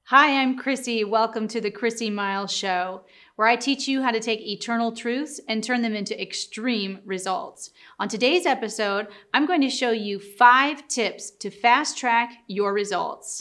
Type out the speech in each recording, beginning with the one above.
Hi, I'm Chrissy. Welcome to the Chrissy Miles Show, where I teach you how to take eternal truths and turn them into extreme results. On today's episode, I'm going to show you 5 tips to fast track your results.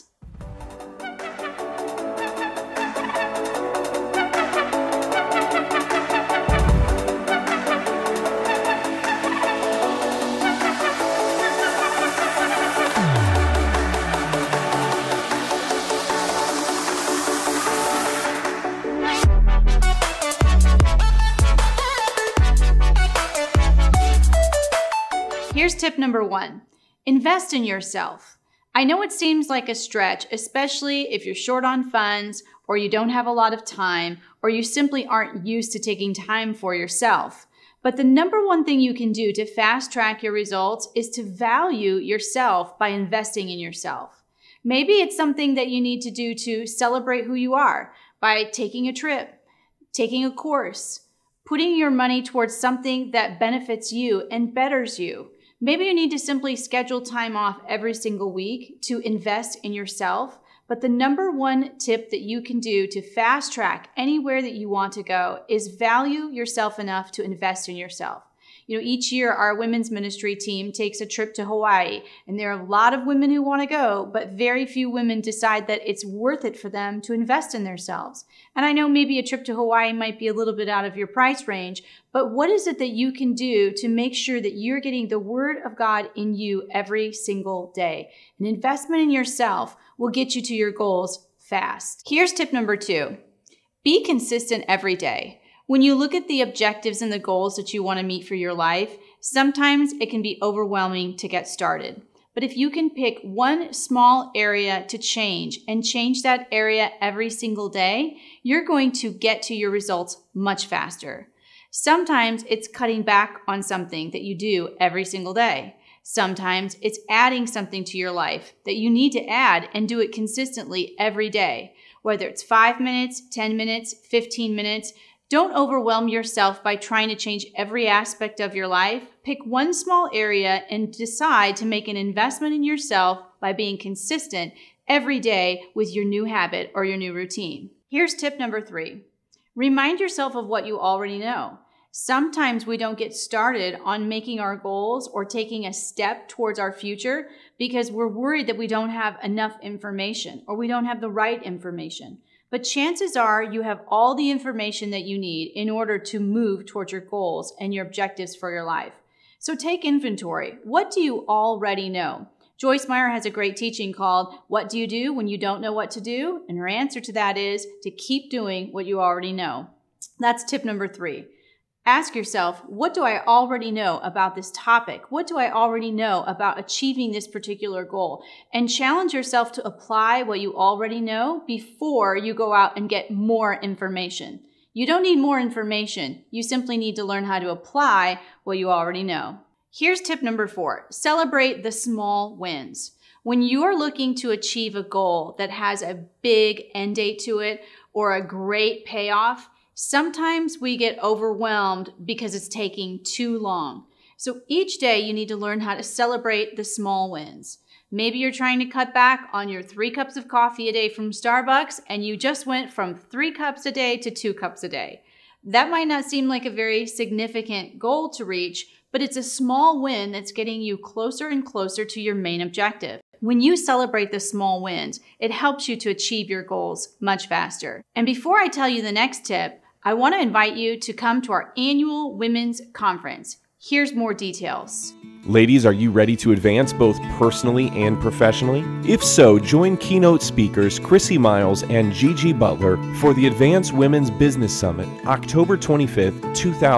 Here's tip number 1. Invest in yourself. I know it seems like a stretch, especially if you're short on funds or you don't have a lot of time or you simply aren't used to taking time for yourself. But the number one thing you can do to fast track your results is to value yourself by investing in yourself. Maybe it's something that you need to do to celebrate who you are by taking a trip, taking a course, putting your money towards something that benefits you and betters you. Maybe you need to simply schedule time off every single week to invest in yourself. But the number one tip that you can do to fast track anywhere that you want to go is value yourself enough to invest in yourself. Each year our women's ministry team takes a trip to Hawaii, and there are a lot of women who want to go, but very few women decide that it's worth it for them to invest in themselves. And I know maybe a trip to Hawaii might be a little bit out of your price range, but what is it that you can do to make sure that you're getting the Word of God in you every single day? An investment in yourself will get you to your goals fast. Here's tip number 2. Be consistent every day. When you look at the objectives and the goals that you want to meet for your life, sometimes it can be overwhelming to get started. But if you can pick one small area to change and change that area every single day, you're going to get to your results much faster. Sometimes it's cutting back on something that you do every single day. Sometimes it's adding something to your life that you need to add and do it consistently every day. Whether it's 5 minutes, 10 minutes, 15 minutes, don't overwhelm yourself by trying to change every aspect of your life. Pick one small area and decide to make an investment in yourself by being consistent every day with your new habit or your new routine. Here's tip number 3. Remind yourself of what you already know. Sometimes we don't get started on making our goals or taking a step towards our future because we're worried that we don't have enough information or we don't have the right information. But chances are you have all the information that you need in order to move towards your goals and your objectives for your life. So take inventory. What do you already know? Joyce Meyer has a great teaching called, What Do You Do When You Don't Know What to Do? And her answer to that is to keep doing what you already know. That's tip number 3. Ask yourself, what do I already know about this topic? What do I already know about achieving this particular goal? And challenge yourself to apply what you already know before you go out and get more information. You don't need more information. You simply need to learn how to apply what you already know. Here's tip number 4. Celebrate the small wins. When you're looking to achieve a goal that has a big end date to it or a great payoff, sometimes we get overwhelmed because it's taking too long. So each day you need to learn how to celebrate the small wins. Maybe you're trying to cut back on your 3 cups of coffee a day from Starbucks and you just went from 3 cups a day to 2 cups a day. That might not seem like a very significant goal to reach, but it's a small win that's getting you closer and closer to your main objective. When you celebrate the small wins, it helps you to achieve your goals much faster. And before I tell you the next tip, I want to invite you to come to our annual women's conference. Here's more details. Ladies, are you ready to advance both personally and professionally? If so, join keynote speakers Chrissy Miles and Gigi Butler for the Advanced Women's Business Summit, October 25th,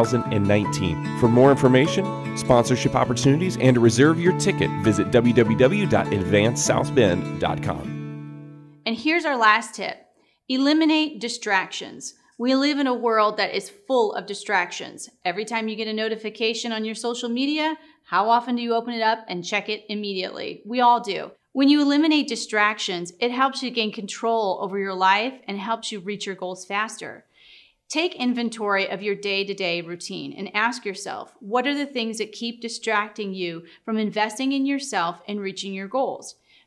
2019. For more information, sponsorship opportunities, and to reserve your ticket, visit www.advancedsouthbend.com. And here's our last tip. Eliminate distractions. We live in a world that is full of distractions. Every time you get a notification on your social media, how often do you open it up and check it immediately? We all do. When you eliminate distractions, it helps you gain control over your life and helps you reach your goals faster. Take inventory of your day-to-day routine and ask yourself, what are the things that keep distracting you from investing in yourself and reaching your goals?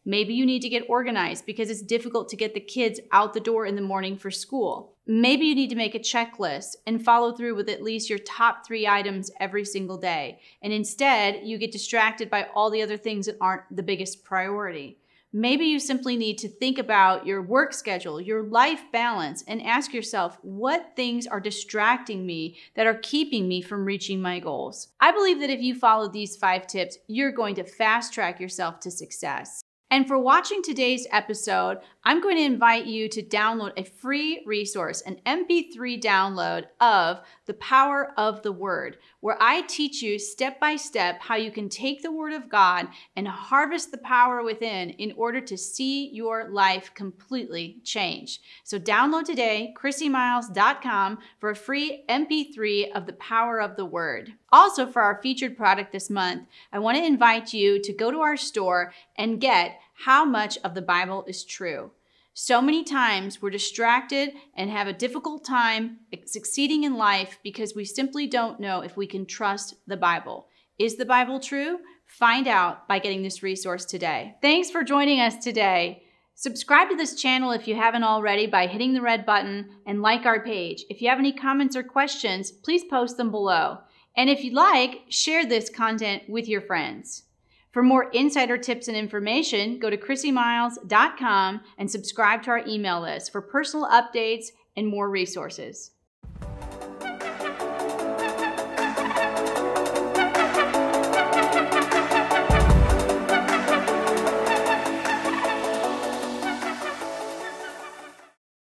Maybe you need to get organized because it's difficult to get the kids out the door in the morning for school. Maybe you need to make a checklist and follow through with at least your top 3 items every single day. And instead, you get distracted by all the other things that aren't the biggest priority. Maybe you simply need to think about your work schedule, your life balance, and ask yourself, what things are distracting me that are keeping me from reaching my goals? I believe that if you follow these 5 tips, you're going to fast track yourself to success. And for watching today's episode, I'm going to invite you to download a free resource, an MP3 download of The Power of the Word, where I teach you step by step how you can take the Word of God and harvest the power within in order to see your life completely change. So download today, chrissymiles.com, for a free MP3 of The Power of the Word. Also, for our featured product this month, I want to invite you to go to our store and get How Much of the Bible is True. So many times we're distracted and have a difficult time succeeding in life because we simply don't know if we can trust the Bible. Is the Bible true? Find out by getting this resource today. Thanks for joining us today. Subscribe to this channel if you haven't already by hitting the red button and like our page. If you have any comments or questions, please post them below. And if you'd like, share this content with your friends. For more insider tips and information, go to chrissymiles.com and subscribe to our email list for personal updates and more resources.